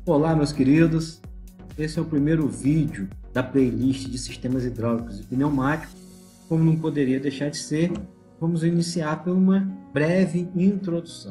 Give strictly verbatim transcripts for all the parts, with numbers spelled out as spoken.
Olá, meus queridos. Esse é o primeiro vídeo da playlist de sistemas hidráulicos e pneumáticos. Como não poderia deixar de ser, vamos iniciar por uma breve introdução.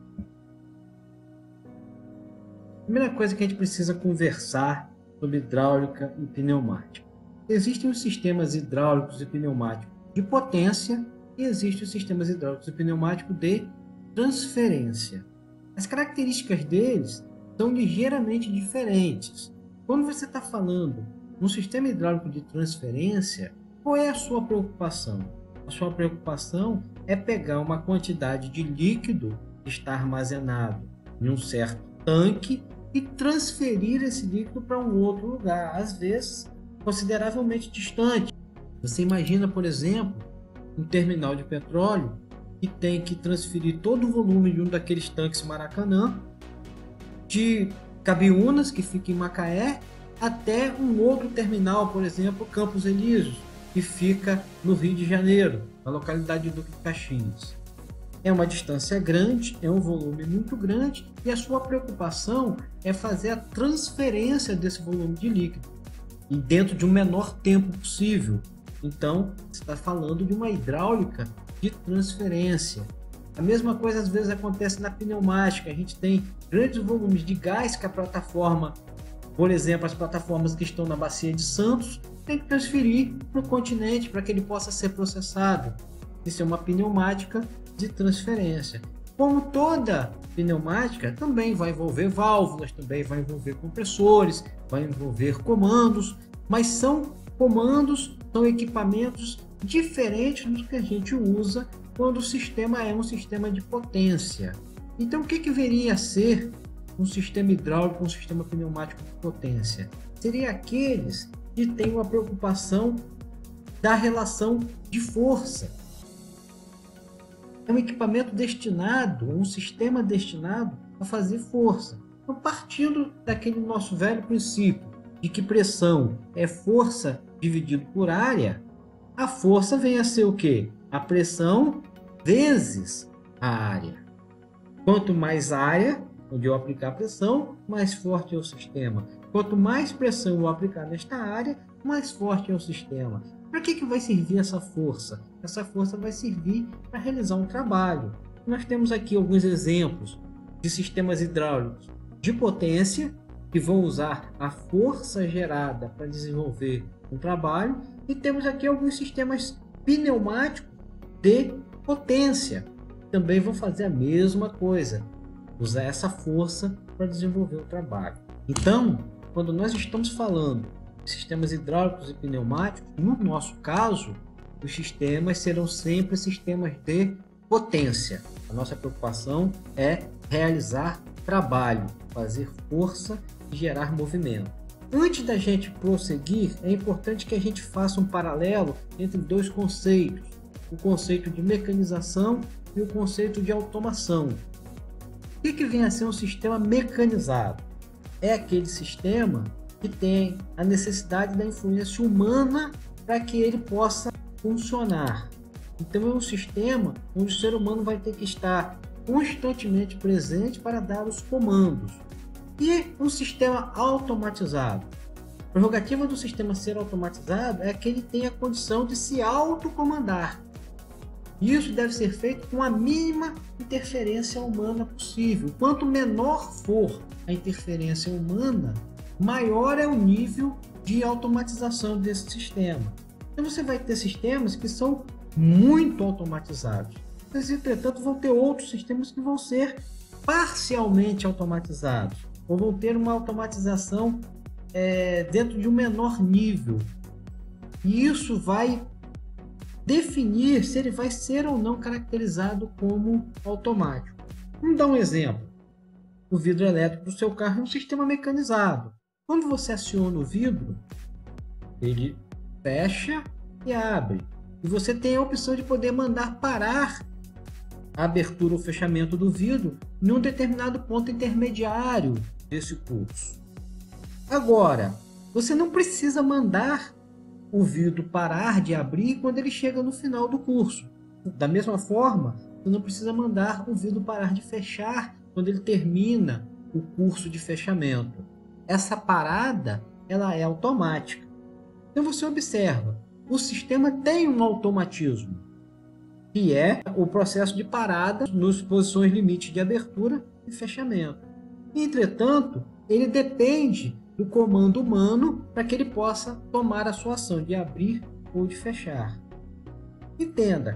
A primeira coisa que a gente precisa conversar sobre hidráulica e pneumática. Existem os sistemas hidráulicos e pneumáticos de potência e existem os sistemas hidráulicos e pneumáticos de transferência. As características deles são ligeiramente diferentes. Quando você está falando no sistema hidráulico de transferência, qual é a sua preocupação? A sua preocupação é pegar uma quantidade de líquido que está armazenado em um certo tanque e transferir esse líquido para um outro lugar, às vezes consideravelmente distante. Você imagina, por exemplo, um terminal de petróleo que tem que transferir todo o volume de um daqueles tanques Maracanã de Cabiúnas, que fica em Macaé, até um outro terminal, por exemplo, Campos Elíseos, que fica no Rio de Janeiro, na localidade de Duque de Caxias. É uma distância grande, é um volume muito grande e a sua preocupação é fazer a transferência desse volume de líquido e dentro de um menor tempo possível. Então, você está falando de uma hidráulica de transferência. A mesma coisa às vezes acontece na pneumática. A gente tem grandes volumes de gás que a plataforma, por exemplo, as plataformas que estão na bacia de Santos, tem que transferir para o continente para que ele possa ser processado. Isso é uma pneumática de transferência. Como toda pneumática, também vai envolver válvulas, também vai envolver compressores, vai envolver comandos, mas são comandos, são equipamentos diferentes do que a gente usa quando o sistema é um sistema de potência. Então, o que, que viria a ser um sistema hidráulico, um sistema pneumático de potência? Seria aqueles que têm uma preocupação da relação de força. É um equipamento destinado, um sistema destinado a fazer força. Então, partindo daquele nosso velho princípio de que pressão é força dividido por área, a força vem a ser o quê? A pressão vezes a área. Quanto mais área, onde eu aplicar a pressão, mais forte é o sistema. Quanto mais pressão eu aplicar nesta área, mais forte é o sistema. Para que, que vai servir essa força? Essa força vai servir para realizar um trabalho. Nós temos aqui alguns exemplos de sistemas hidráulicos de potência, que vão usar a força gerada para desenvolver um trabalho, e temos aqui alguns sistemas pneumáticos de potência, também vão fazer a mesma coisa, usar essa força para desenvolver o trabalho. Então, quando nós estamos falando de sistemas hidráulicos e pneumáticos, no nosso caso, os sistemas serão sempre sistemas de potência. A nossa preocupação é realizar trabalho, fazer força e gerar movimento. Antes da gente prosseguir, é importante que a gente faça um paralelo entre dois conceitos, o conceito de mecanização e o conceito de automação. O que, que vem a ser um sistema mecanizado? É aquele sistema que tem a necessidade da influência humana para que ele possa funcionar. Então é um sistema onde o ser humano vai ter que estar constantemente presente para dar os comandos. E um sistema automatizado. A prerrogativa do sistema ser automatizado é que ele tenha a condição de se autocomandar. Isso deve ser feito com a mínima interferência humana possível. Quanto menor for a interferência humana, maior é o nível de automatização desse sistema. Então você vai ter sistemas que são muito automatizados. Mas, entretanto, vão ter outros sistemas que vão ser parcialmente automatizados, ou vão ter uma automatização é, dentro de um menor nível. E isso vai definir se ele vai ser ou não caracterizado como automático. Vamos dar um exemplo. O vidro elétrico do seu carro é um sistema mecanizado. Quando você aciona o vidro, ele fecha e abre. E você tem a opção de poder mandar parar a abertura ou fechamento do vidro em um determinado ponto intermediário desse curso. Agora, você não precisa mandar o vidro parar de abrir quando ele chega no final do curso. Da mesma forma, você não precisa mandar o vidro parar de fechar quando ele termina o curso de fechamento. Essa parada, ela é automática. Então você observa, o sistema tem um automatismo, que é o processo de parada nas posições limite de abertura e fechamento. Entretanto, ele depende do comando humano para que ele possa tomar a sua ação de abrir ou de fechar. Entenda,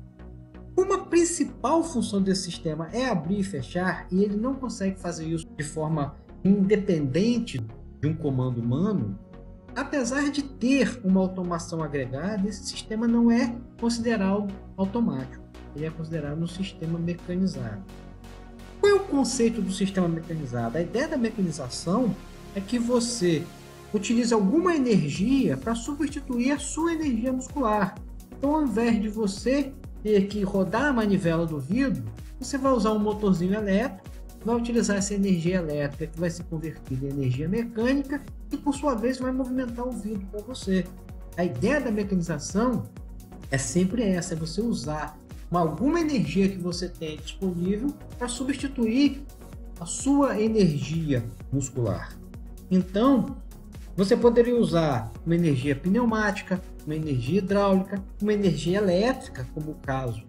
como a principal função desse sistema é abrir e fechar, e ele não consegue fazer isso de forma independente de um comando humano, apesar de ter uma automação agregada, esse sistema não é considerado automático, ele é considerado um sistema mecanizado. Qual é o conceito do sistema mecanizado? A ideia da mecanização é que você utilize alguma energia para substituir a sua energia muscular. Então, ao invés de você ter que rodar a manivela do vidro, você vai usar um motorzinho elétrico, vai utilizar essa energia elétrica que vai ser convertida em energia mecânica e, por sua vez, vai movimentar o vidro para você. A ideia da mecanização é sempre essa, é você usar uma, alguma energia que você tem disponível para substituir a sua energia muscular. Então, você poderia usar uma energia pneumática, uma energia hidráulica, uma energia elétrica, como o caso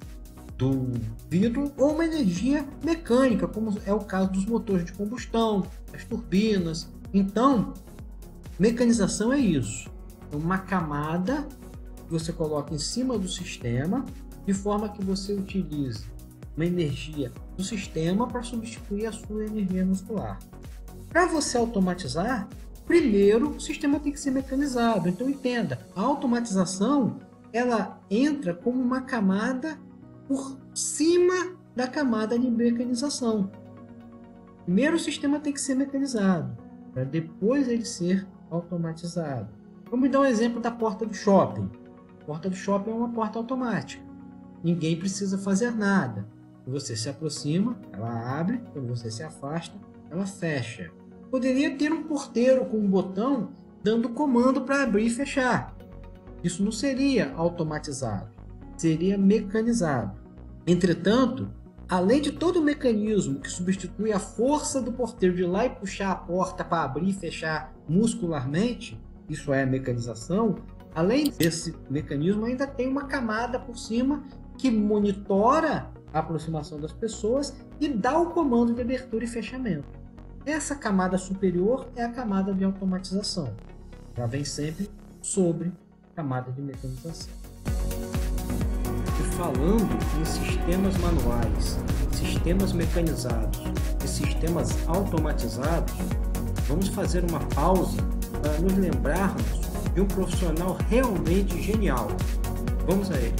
do vidro, ou uma energia mecânica, como é o caso dos motores de combustão, as turbinas. Então, mecanização é isso, é uma camada que você coloca em cima do sistema, de forma que você utilize uma energia do sistema para substituir a sua energia muscular. Para você automatizar, primeiro o sistema tem que ser mecanizado. Então entenda, a automatização ela entra como uma camada por cima da camada de mecanização. Primeiro o sistema tem que ser mecanizado, para depois ele ser automatizado. Vamos dar um exemplo da porta do shopping. A porta do shopping é uma porta automática. Ninguém precisa fazer nada. Quando você se aproxima, ela abre. Quando você se afasta, ela fecha. Poderia ter um porteiro com um botão dando comando para abrir e fechar. Isso não seria automatizado, seria mecanizado. Entretanto, além de todo o mecanismo que substitui a força do porteiro de ir lá e puxar a porta para abrir e fechar muscularmente, isso é a mecanização, além desse mecanismo ainda tem uma camada por cima que monitora a aproximação das pessoas e dá o comando de abertura e fechamento. Essa camada superior é a camada de automatização. Ela vem sempre sobre a camada de mecanização. E falando em sistemas manuais, sistemas mecanizados e sistemas automatizados, vamos fazer uma pausa para nos lembrarmos de um profissional realmente genial. Vamos a ele.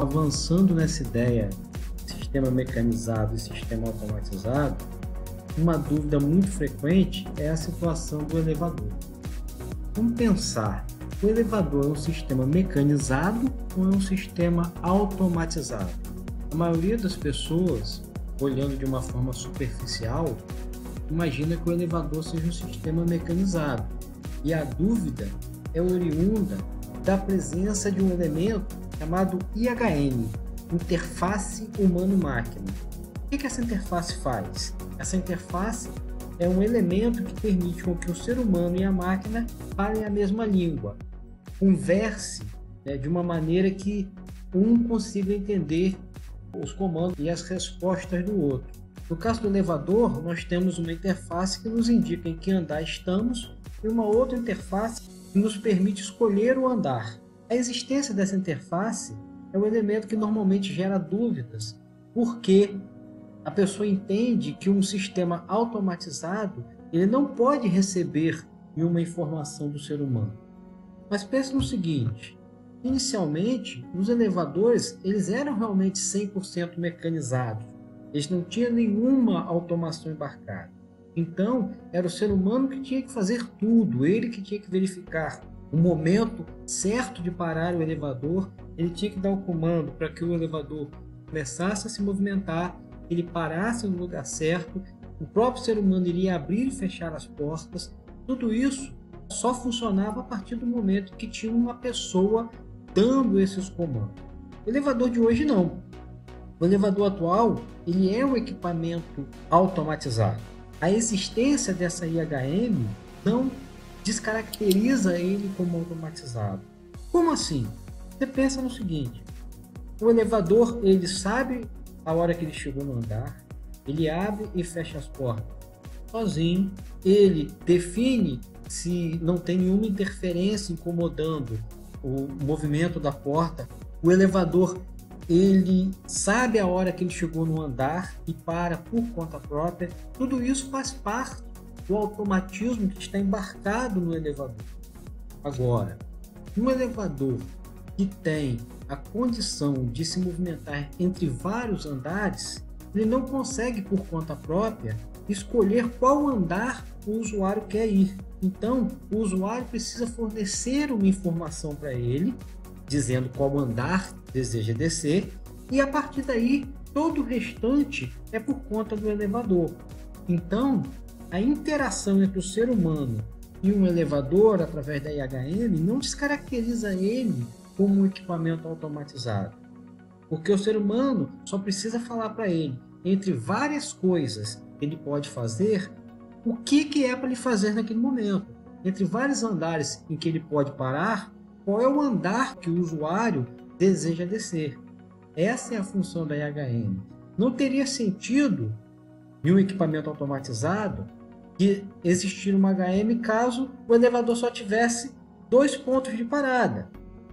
avançando nessa ideia de sistema mecanizado e sistema automatizado, uma dúvida muito frequente é a situação do elevador. Vamos pensar, o elevador é um sistema mecanizado ou é um sistema automatizado? A maioria das pessoas, olhando de uma forma superficial, imagina que o elevador seja um sistema mecanizado. E a dúvida é oriunda da presença de um elemento chamado I H M, Interface Humano-Máquina. O que essa interface faz? Essa interface é um elemento que permite com que o ser humano e a máquina falem a mesma língua, converse, né, de uma maneira que um consiga entender os comandos e as respostas do outro. No caso do elevador, nós temos uma interface que nos indica em que andar estamos e uma outra interface que nos permite escolher o andar. A existência dessa interface é o elemento que normalmente gera dúvidas, porque a pessoa entende que um sistema automatizado ele não pode receber uma informação do ser humano. Mas pense no seguinte, inicialmente os elevadores eles eram realmente cem por cento mecanizados, eles não tinham nenhuma automação embarcada. Então era o ser humano que tinha que fazer tudo, ele que tinha que verificar o momento certo de parar o elevador, ele tinha que dar o comando para que o elevador começasse a se movimentar, ele parasse no lugar certo, o próprio ser humano iria abrir e fechar as portas. Tudo isso só funcionava a partir do momento que tinha uma pessoa dando esses comandos. O elevador de hoje não. O elevador atual ele é um equipamento automatizado. A existência dessa I H M não descaracteriza ele como automatizado. Como assim? Você pensa no seguinte, o elevador ele sabe a hora que ele chegou no andar, ele abre e fecha as portas sozinho, ele define se não tem nenhuma interferência incomodando o movimento da porta, o elevador ele sabe a hora que ele chegou no andar e para por conta própria. Tudo isso faz parte do automatismo que está embarcado no elevador. Agora, um elevador que tem a condição de se movimentar entre vários andares, ele não consegue por conta própria escolher qual andar o usuário quer ir. Então, o usuário precisa fornecer uma informação para ele, dizendo qual andar deseja descer, e a partir daí, todo o restante é por conta do elevador. Então, a interação entre o ser humano e um elevador através da I H M não descaracteriza ele como um equipamento automatizado, porque o ser humano só precisa falar para ele, entre várias coisas que ele pode fazer, o que, que é para ele fazer naquele momento. Entre vários andares em que ele pode parar, qual é o andar que o usuário deseja descer. Essa é a função da I H M. Não teria sentido em um equipamento automatizado que existir uma H M caso o elevador só tivesse dois pontos de parada.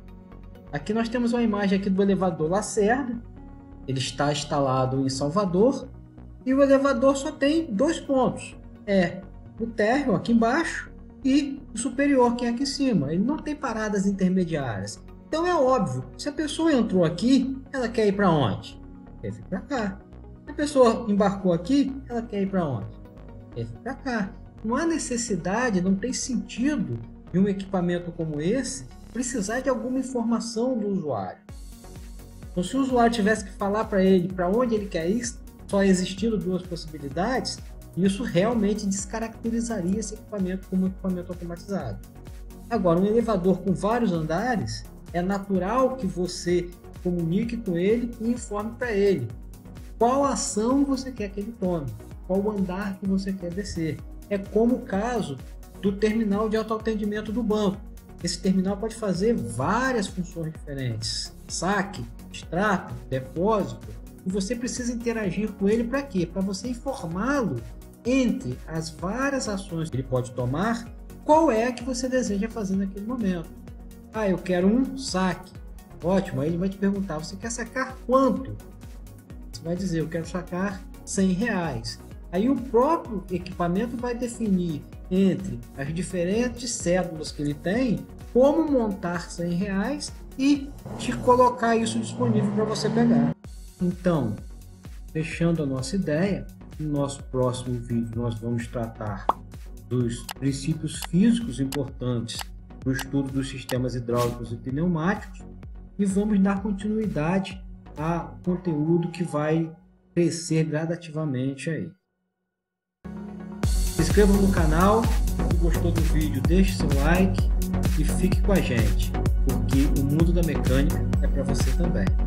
Aqui nós temos uma imagem aqui do elevador Lacerda, ele está instalado em Salvador e o elevador só tem dois pontos, é o térreo aqui embaixo e o superior que é aqui em cima, ele não tem paradas intermediárias. Então é óbvio, se a pessoa entrou aqui, ela quer ir para onde? Quer ir para cá. Se a pessoa embarcou aqui, ela quer ir para onde? Quer ir para cá. Não há necessidade, não tem sentido de um equipamento como esse precisar de alguma informação do usuário. Então, se o usuário tivesse que falar para ele para onde ele quer ir, só existindo duas possibilidades, isso realmente descaracterizaria esse equipamento como um equipamento automatizado. Agora, um elevador com vários andares, é natural que você comunique com ele e informe para ele qual ação você quer que ele tome, qual andar que você quer descer. É como o caso do terminal de autoatendimento do banco. Esse terminal pode fazer várias funções diferentes, saque, extrato, depósito, e você precisa interagir com ele para quê? Para você informá-lo entre as várias ações que ele pode tomar, qual é a que você deseja fazer naquele momento. Ah, eu quero um saque. Ótimo, aí ele vai te perguntar, você quer sacar quanto? Você vai dizer, eu quero sacar cem reais. Aí o próprio equipamento vai definir entre as diferentes cédulas que ele tem, como montar cem reais e te colocar isso disponível para você pegar. Então, fechando a nossa ideia, no nosso próximo vídeo nós vamos tratar dos princípios físicos importantes no estudo dos sistemas hidráulicos e pneumáticos e vamos dar continuidade a conteúdo que vai crescer gradativamente aí. Se inscreva no canal, se gostou do vídeo deixe seu like e fique com a gente, porque o mundo da mecânica é para você também.